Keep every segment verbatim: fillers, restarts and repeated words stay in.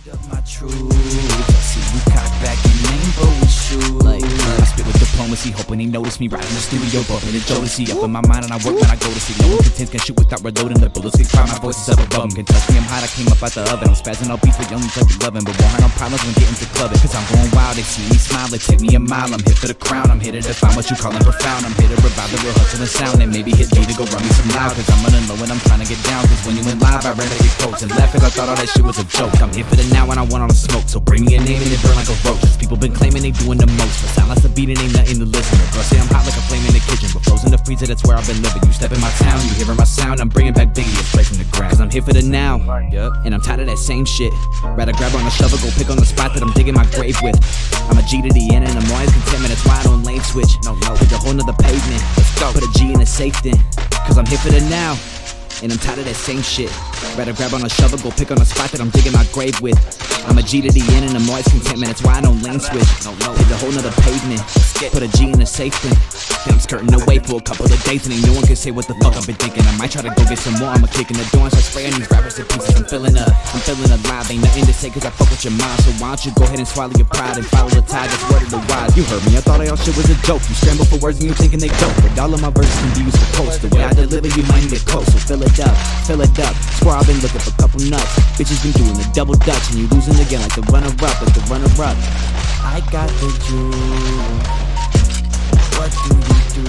Up my truth. See you cock back and name, but we shoot. Like, uh, I spit with diplomacy, hoping they notice me right in the studio, bumping the Jodeci up in my mind, and I work when I go to see. No one contents can shoot without reloading. The bullets get cry, my voice is up above them. Can touch me, I'm hot, I came up out the oven. I'm spazzing all beef with young each other loving, but won't have no problems when getting to clubbing. Cause I'm going wild, they see me smile, they take me a mile. I'm here for the crown, I'm here to define what you callin' profound. I'm here to revive the real hustle and sound, and maybe hit D to go run me some loud. Cause I'm running low and I'm trying to get down. Cause when you went live, I ran to get quotes and left cause I thought all that shit was a joke. I'm here for the now and I want all the smoke, so bring me a name and it burn like a roach. People been claiming they doing the most, but silence the beat and ain't nothing to listen to. Girl say I'm hot like a flame in the kitchen, but flows in the freezer, that's where I've been living. You step in my town, you hearing my sound, I'm bringing back Biggie, it's straight from the ground. Cause I'm here for the now, yep. And I'm tired of that same shit. Rather grab on the shovel, go pick on the spot that I'm digging my grave with. I'm a G to the end and I'm always contentment, that's why I don't lane switch. No, no, hit the whole nother pavement, let's go. Put a G in a safe then, cause I'm here for the now. And I'm tired of that same shit. Rather grab on a shovel, go pick on a spot that I'm digging my grave with. I'm a G to the end and I'm always contentment, that's why I don't lane switch. No, no, hit a whole nother pavement, put a G in a safe thing. Then I'm skirting away for a couple of days and ain't no one can say what the fuck I've been thinking. I might try to go get some more, I'ma kick in the door and start spraying these rappers to pieces. I'm feeling up, I'm feeling alive, ain't nothing to say cause I fuck with your mind. So why don't you go ahead and swallow your pride and follow the tide, that's word of the wise. You heard me, I thought all shit was a joke. You scramble for words and you thinking they dope, but all of my verses can be used for post. The way I deliver you might get close, so fill it up, fill it up. Swear I've been looking for a couple nuts. Bitches been doing the double dutch and you losing again like the runner-up, like the runner-up. I got the juice. What do you do?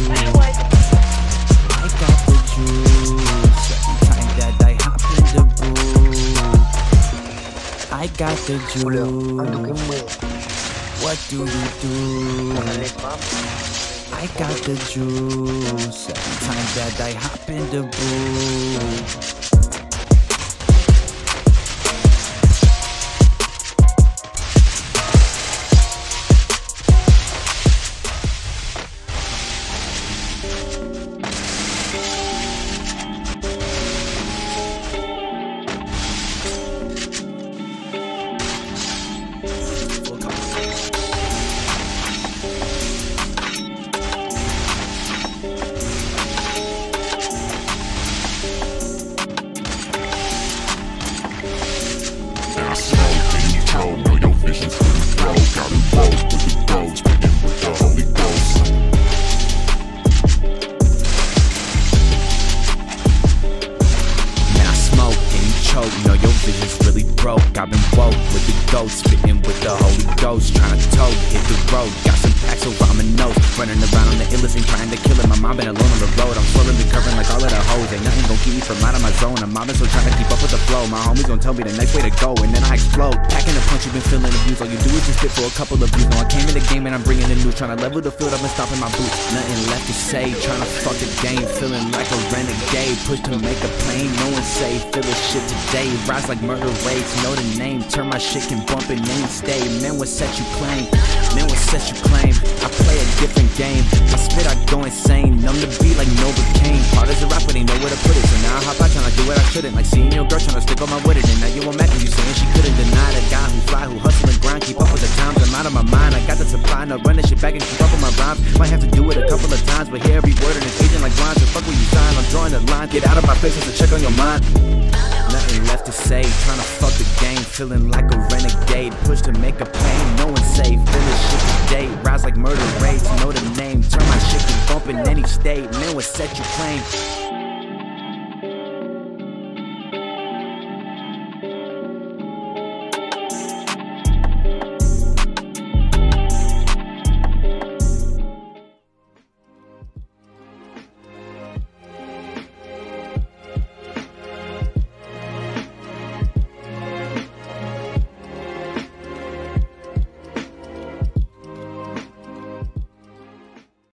I got the juice. Every time that I hop in the booth, I got the juice. What do you do? I got the juice. Every time that I hop in the booth. Know your vision's really broke. I've been woke with the ghost, spitting with the Holy Ghost, trying to tote, hit the road. Got some packs over on my nose, running around on the illest, ain't trying to kill it. My mom been alone on the road. I'm slowly recovering like all of the hoes. Ain't nothing gon' keep me from out of my zone. I'm mobbing, so trying to keep up with the flow. My homies gon' tell me the next way to go, and then I explode. Packing a punch, you been feeling abused. All you do is just spit for a couple of views. Now I came in the game and I'm bringing the news, trying to level the field up and stopping my boots. Nothing left to say, trying to fuck the game, feeling like a renegade. Push to make a plane, no one say, feel this shit today. Rise like murder rates, know the name. Turn my shit can bump and name stay. Man, what set you claim? Man, what set you claim? I play a different game. I spit, I go insane. Numb the beat like Novocaine. Hard as a rapper, they know where to put it. So now I hop out trying to do what I shouldn't. Like seeing your girl trying to stick on my with it. And now you won't mad you saying she couldn't deny the guy who fly, who hustle and grind. Keep up with the times, I'm out of my mind. I got the supply, no run this shit back and keep up with my rhymes. Might have to do it a couple of times, but hear every word and it's aging like blinds. So fuck where you sign, I'm drawing the line. Get out of my face, it's a check on your mind. Nothing left to say, trying to fuck the game, feeling like a renegade. Push to make a play, no one safe. Feel this shit today, rise like murder rates, know the name. Turn my shit to bump in any state, man, what set you claim?